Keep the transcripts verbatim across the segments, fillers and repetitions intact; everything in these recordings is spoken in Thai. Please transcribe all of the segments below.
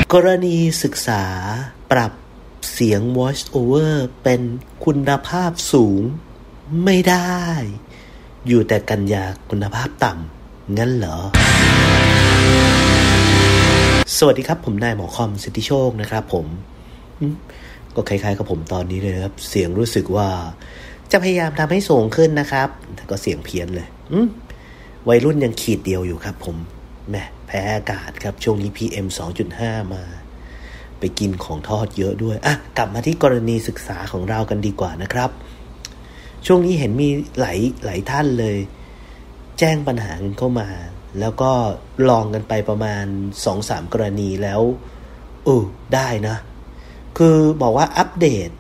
กรณีศึกษาปรับเสียง voice over เป็นคุณภาพสูงไม่ได้อยู่แต่กัญญาคุณภาพต่ำงั้นเหรอสวัสดีครับผมนายหมอคอมสิทธิโชคนะครับผมก็คล้ายๆกับผมตอนนี้เลยครับเสียงรู้สึกว่าจะพยายามทำให้สูงขึ้นนะครับแต่ก็เสียงเพี้ยนเลยวัยรุ่นยังขีดเดียวอยู่ครับผมแหมแพ้อากาศครับช่วงนี้ พี เอ็ม สองจุดห้า มาไปกินของทอดเยอะด้วยอ่ะกลับมาที่กรณีศึกษาของเรากันดีกว่านะครับช่วงนี้เห็นมีหลายหลายท่านเลยแจ้งปัญหาเข้ามาแล้วก็ลองกันไปประมาณ สองถึงสาม กรณีแล้วเออได้นะคือบอกว่าอัปเดต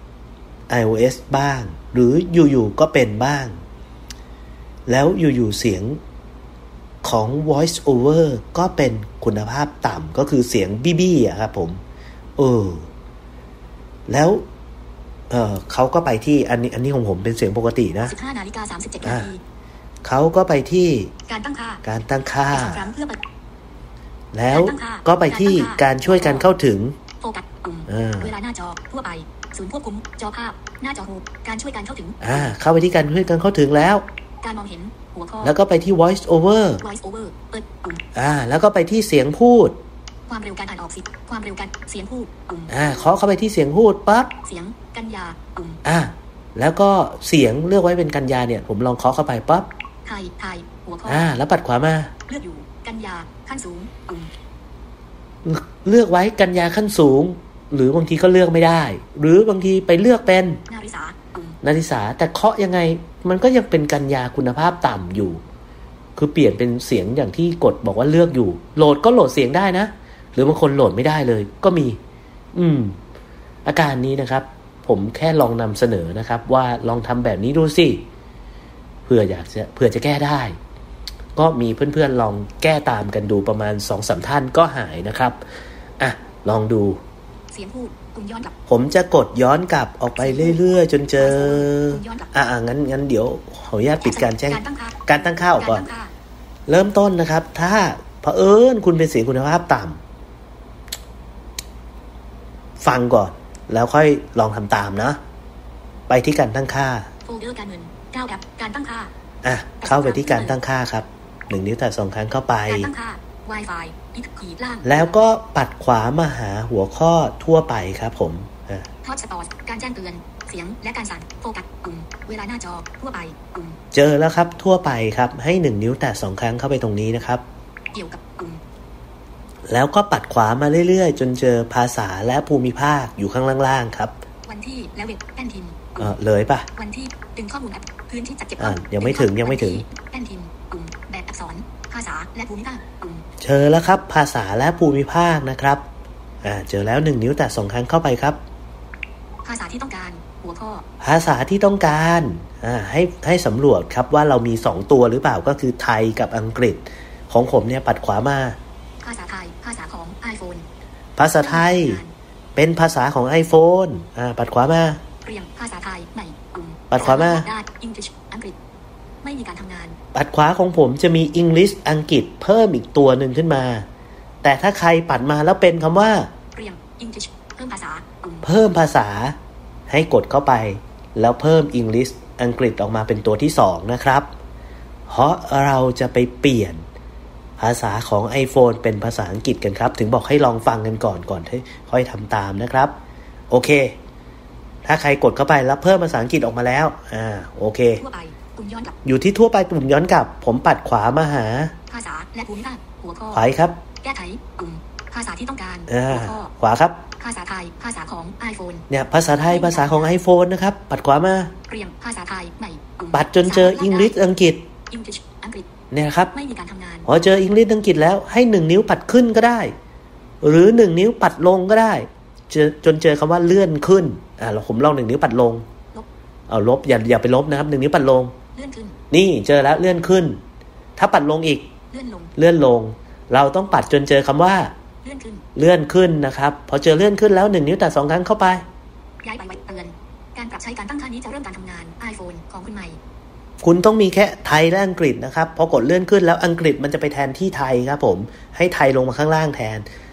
iOS บ้างหรืออยู่ๆก็เป็นบ้างแล้วอยู่ๆเสียงของ voice over ก็เป็นคุณภาพต่ำก็คือเสียงบี้ๆอะครับผมเออแล้วเออเขาก็ไปที่อันนี้อันนี้ของผมเป็นเสียงปกตินะสิบห้านาฬิกาสามสิบเจ็ดนาทีเขาก็ไปที่การตั้งค่าการตั้งค่าแล้วก็ไปที่การช่วยกันเข้าถึงโฟกัสปุ่มเวลาหน้าจอทั่วไปศูนย์ควบคุมจอภาพหน้าจอโฮมการช่วยกันเข้าถึงอ่าเข้าไปที่การช่วยกันเข้าถึงแล้วการมองเห็นหัวข้อแล้วก็ไปที่ voice over voice over เปิดปุ่มอ่าแล้วก็ไปที่เสียงพูดความเร็วการอ่านออกสิความเร็วการเสียงพูดปุ่มอ่าเคาะเข้าไปที่เสียงพูดปั๊บเสียงกัญญาปุ่มอ่าแล้วก็เสียงเลือกไว้เป็นกัญญาเนี่ยผมลองเคาะเข้าไปปั๊บไทยไทยหัวข้ออ่าแล้วปัดขวามาเลือกอยู่กัญญาขั้นสูงปุ่มเลือกไว้กัญญาขั้นสูงหรือบางทีก็เลือกไม่ได้หรือบางทีไปเลือกเป็นนาริสานาริสาแต่เคาะยังไงมันก็ยังเป็นกัญญาคุณภาพต่ำอยู่คือเปลี่ยนเป็นเสียงอย่างที่กดบอกว่าเลือกอยู่โหลดก็โหลดเสียงได้นะหรือบางคนโหลดไม่ได้เลยก็มีอืมอาการนี้นะครับผมแค่ลองนำเสนอนะครับว่าลองทำแบบนี้ดูสิเพื่ออยากจะเพื่อจะแก้ได้ก็มีเพื่อนๆลองแก้ตามกันดูประมาณ สองถึงสาม ท่านก็หายนะครับอ่ะลองดูเสียงพูดปุ่มย้อนกลับผมจะกดย้อนกลับออกไปเรื่อยๆจนเจออ่ะอ่ะงั้นงั้นเดี๋ยวขออนุญาตปิดการแจ้งการตั้งค่าออกก่อนเริ่มต้นนะครับถ้าเผอิญคุณเป็นเสียงคุณภาพต่ำฟังก่อนแล้วค่อยลองทำตามนะไปที่การตั้งค่าโฟลเดอร์การเงินเก้าแอปการตั้งค่าอ่ะเข้าไปที่การตั้งค่าครับหนึ่งนิ้วแตะสองครั้งเข้าไปการตั้งค่า Wi-Fi อีกขีดล่างแล้วก็ปัดขวามาหาหัวข้อทั่วไปครับผมอ่ะฮอตสปอตการแจ้งเตือนเสียงและการสั่นโฟกัสปุ่มเวลาหน้าจอทั่วไปปุ่มเจอแล้วครับทั่วไปครับให้หนึ่งนิ้วแตะสองครั้งเข้าไปตรงนี้นะครับเกี่ยวกับปุ่มแล้วก็ปัดขวามาเรื่อยๆจนเจอภาษาและภูมิภาคอยู่ข้างล่างๆครับวันที่และเว็บแป้นพิมพ์เออเลยป่ะวันที่ดึงข้อมูลแอปพื้นที่จัดเก็บอ่ายังไม่ถึงยังไม่ถึงแป้นพิมพ์ปุ่มแบบอักษรภาษาและภูมิภาคปุ่มเจอแล้วครับภาษาและภูมิภาคนะครับอ่าเจอแล้วหนึ่งนิ้วแตะสองครั้งเข้าไปครับภาษาที่ต้องการหัวข้อภาษาที่ต้องการอ่าให้ให้สำรวจครับว่าเรามีสองตัวหรือเปล่าก็คือไทยกับอังกฤษของผมเนี่ยปัดขวามาภาษาไทยภาษาของ iPhone ภาษาไทยเป็นภาษาของ iPhone อ่าปัดขวามาเรียงภาษาไทยใหม่ปุ่มปัดขวามา English อังกฤษไม่มีการทำงานปัดขวาของผมจะมี English อังกฤษเพิ่มอีกตัวหนึ่งขึ้นมาแต่ถ้าใครปัดมาแล้วเป็นคำว่าเรียง English เพิ่มภาษาเพิ่มภาษาให้กดเข้าไปแล้วเพิ่ม English อังกฤษออกมาเป็นตัวที่สองนะครับเพราะเราจะไปเปลี่ยนภาษาของ iPhone เป็นภาษาอังกฤษกันครับถึงบอกให้ลองฟังกันก่อนก่อนที่ค่อยทำตามนะครับโอเคถ้าใครกดเข้าไปแล้วเพิ่มภาษาอังกฤษออกมาแล้วอ่าโอเคทั่วไปปุ่มย้อนกลับอยู่ที่ทั่วไปปุ่มย้อนกลับผมปัดขวามาหาภาษาและภูมิภาคหัวข้อขวาครับแก้ไขปุ่มภาษาที่ต้องการหัวข้อขวาครับภาษาไทยภาษาของ iPhone เนี่ยภาษาไทยภาษาของ iPhone นะครับปัดขวามาเรียงภาษาไทยใหม่ปัดจนเจอ English อังกฤษ English อังกฤษเนี่ยครับไม่มีการทำงานพอเจอ English อังกฤษแล้วให้หนึ่งนิ้วปัดขึ้นก็ได้หรือหนึ่งนิ้วปัดลงก็ได้เจอจนเจอคำว่าเลื่อนขึ้นอ่าเราผมลองหนึ่งนิ้วปัดลงเอาลบอย่าอย่าไปลบนะครับหนึ่งนิ้วปัดลงเลื่อนขึ้นนี่เจอแล้วเลื่อนขึ้นถ้าปัดลงอีกเลื่อนลงเลื่อนลงเราต้องปัดจนเจอคำว่าเลื่อนขึ้นเลื่อนขึ้นนะครับพอเจอเลื่อนขึ้นแล้วหนึ่งนิ้วแตะสองครั้งเข้าไปย้ายไปไว้เตือนการปรับใช้การตั้งค่านี้จะเริ่มการทำงาน iPhone ของคุณใหม่คุณต้องมีแค่ไทยและอังกฤษนะครับพอกดเลื่อนขึ้นแล้วอังกฤษมันจะไปแทนที่ไทยครับผมให้ไทยลงมาข้างล่างแทน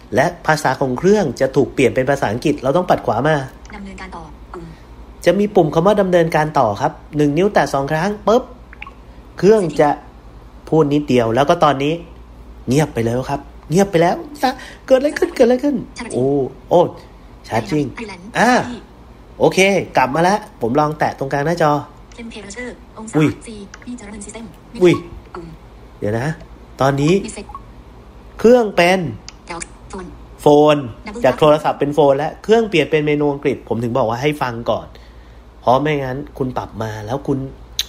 และภาษาของเครื่องจะถูกเปลี่ยนเป็นภาษาอังกฤษเราต้องปัดขวามาดำเนินการต่อปุ่มจะมีปุ่มคำว่าดำเนินการต่อครับหนึ่งนิ้วแตะสองครั้งปุ๊บเครื่องจะพูดนิดเดียวแล้วก็ตอนนี้เงียบไปแล้วครับเงียบไปแล้วเกิดอะไรขึ้นเกิดอะไรขึ้นโอ้โอ้ชาร์จจริงอ่าโอเคกลับมาแล้วผมลองแตะตรงกลางหน้าจออุ้ยอุ้ยเดี๋ยวนะตอนนี้เครื่องเป็นโฟนจากโทรศัพท์เป็นโฟนแล้วเครื่องเปลี่ยนเป็นเมนูอังกฤษผมถึงบอกว่าให้ฟังก่อนเพราะไม่งั้นคุณปรับมาแล้วคุณ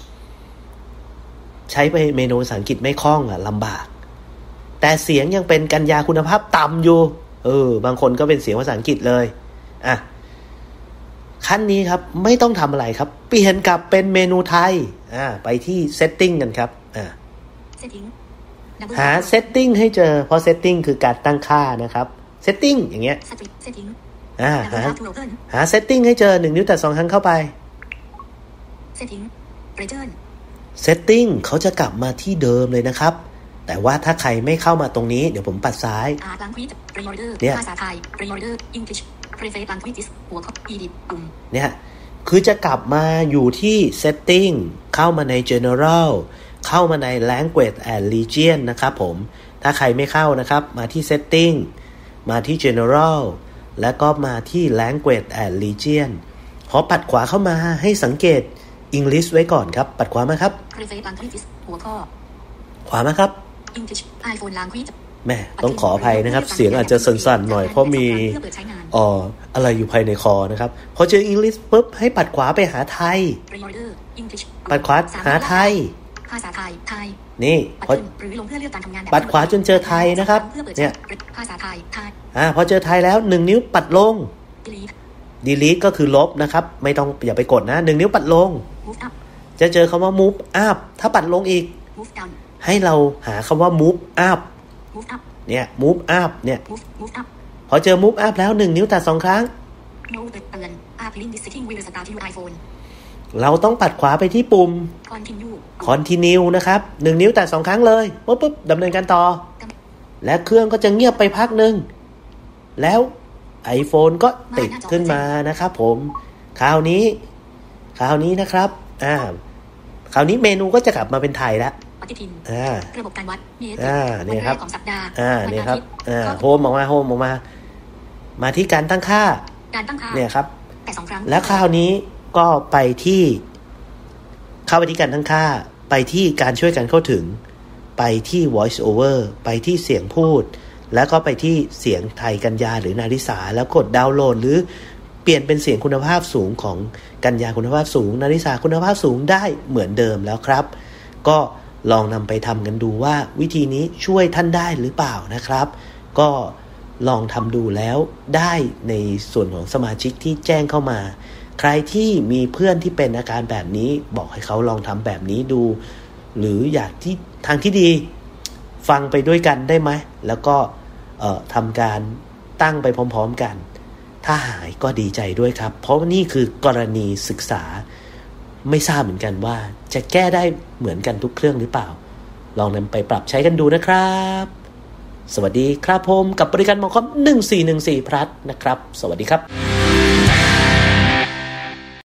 ใช้ไปเมนูภาษาอังกฤษไม่คล่องอ่ะลำบากแต่เสียงยังเป็นกัญญาคุณภาพต่ำอยู่เออบางคนก็เป็นเสียงภาษาอังกฤษเลยอ่ะขั้นนี้ครับไม่ต้องทำอะไรครับเปลี่ยนกลับเป็นเมนูไทยอ่าไปที่ setting กันครับอ่าหา setting ให้เจอเพราะ setting คือการตั้งค่านะครับ setting อย่างเงี้ยอ่าหาหา setting ให้เจอหนึ่งนิ้วแตะสองครั้งเข้าไป setting setting เขาจะกลับมาที่เดิมเลยนะครับแต่ว่าถ้าใครไม่เข้ามาตรงนี้เดี๋ยวผมปัดซ้ายเนี่ยภาษาไทย English Preferred Languages หัวข้อ Edit ปุ่มเนี่ยคือจะกลับมาอยู่ที่ setting เข้ามาใน general เข้ามาใน language and region นะครับผมถ้าใครไม่เข้านะครับมาที่ setting มาที่ general แล้วก็มาที่ language and region พอปัดขวาเข้ามาให้สังเกต English ไว้ก่อนครับปัดขวามาครับ Preferred Languages หัวข้อขวามาครับ English iPhone Language แม่ต้องขออภัยนะครับเสียงอาจจะสั่นๆหน่อยเพราะมีอ๋ออะไรอยู่ภายในคอนะครับพอเจอ English ปุ๊บให้ปัดขวาไปหาไทยปัดขวาหาไทยภาษาไทยไทยนี่พอหรือลงเพื่อเลือกการทำงานปัดขวาจนเจอไทยนะครับเนี่ยภาษาไทยไทยอ่าพอเจอไทยแล้วหนึ่งนิ้วปัดลง delete ก็คือลบนะครับไม่ต้องอย่าไปกดนะหนึ่งนิ้วปัดลงจะเจอคำว่า move up ถ้าปัดลงอีกให้เราหาคำว่า move up เนี่ย move up เนี่ยพอเจอ move up แล้วหนึ่งนิ้วแตะสองครั้งเราต้องปัดขวาไปที่ปุ่ม continue นะครับหนึ่งนิ้วแตะสองครั้งเลยปุ๊บปุ๊บดำเนินการต่อและเครื่องก็จะเงียบไปพักนึงแล้ว iPhone ก็ติดขึ้นมานะครับผมคราวนี้คราวนี้นะครับอ่าคราวนี้เมนูก็จะกลับมาเป็นไทยแล้วปฏิทินระบบการวัดเมตรนี่ครับของสัปดาห์อ่านี่ครับอ่าโฮมออกมาโฮมออกมามาที่การตั้งค่าการตั้งค่าเนี่ยครับแต่สองครั้งแล้วคราวนี้ก็ไปที่เข้าไปที่การตั้งค่าไปที่การช่วยกันเข้าถึงไปที่ voice over ไปที่เสียงพูดแล้วก็ไปที่เสียงไทยกัญญาหรือนาริสาแล้วกดดาวน์โหลดหรือเปลี่ยนเป็นเสียงคุณภาพสูงของกัญญาคุณภาพสูงนาริสาคุณภาพสูงได้เหมือนเดิมแล้วครับก็ลองนำไปทำกันดูว่าวิธีนี้ช่วยท่านได้หรือเปล่านะครับก็ลองทำดูแล้วได้ในส่วนของสมาชิกที่แจ้งเข้ามาใครที่มีเพื่อนที่เป็นอาการแบบนี้บอกให้เขาลองทำแบบนี้ดูหรืออยากที่ทางที่ดีฟังไปด้วยกันได้ไหมแล้วก็เอ่อทำการตั้งไปพร้อมๆกันถ้าหายก็ดีใจด้วยครับเพราะนี่คือกรณีศึกษาไม่ทราบเหมือนกันว่าจะแก้ได้เหมือนกันทุกเครื่องหรือเปล่าลองนำไปปรับใช้กันดูนะครับสวัสดีครับผมกับบริการหมอคอมหนึ่งสี่หนึ่งสี่พลัสนะครับสวัสดีครับ